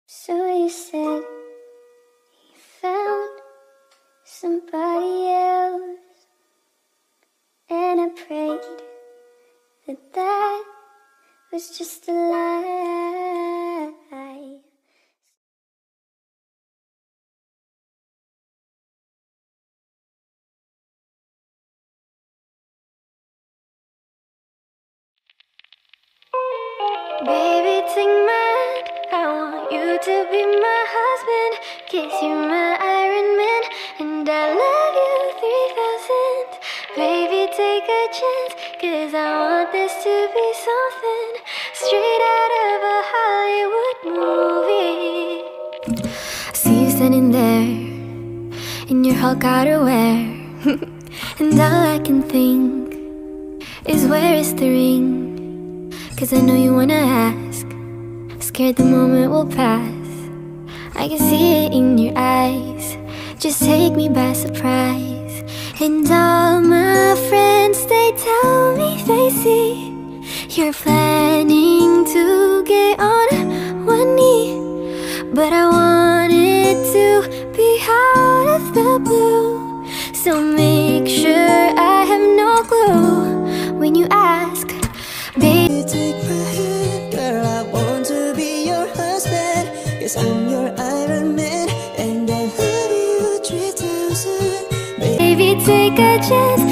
So you said you found somebody else, and I prayed that that was just a lie. Baby, take my hand, I want you to be my husband. Kiss you, my Iron Man, and I love you 3000. Baby, take a chance, 'cause I want this to be something straight out of a Hollywood movie. I see you standing there in your Hulk outerwear, and all I can think is, where is the ring? 'Cause I know you wanna ask, scared the moment will pass. I can see it in your eyes, just take me by surprise. And all my friends, they tell me they see you're planning to get on one knee. But I want it to be out of the blue, so make sure I have no clue when you ask. Baby, take my hand, girl, I want to be your husband. Yes, I'm your Iron Man, and I love you 3000. Baby, take a chance,